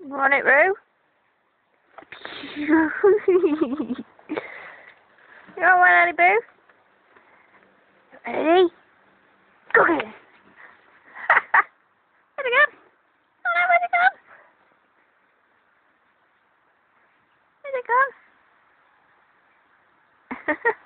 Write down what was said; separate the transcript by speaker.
Speaker 1: Want it, Roo? You want one, Ellie Boo? Ready? Go get it! Where'd it go? Oh no, where'd it go? Where'd it go?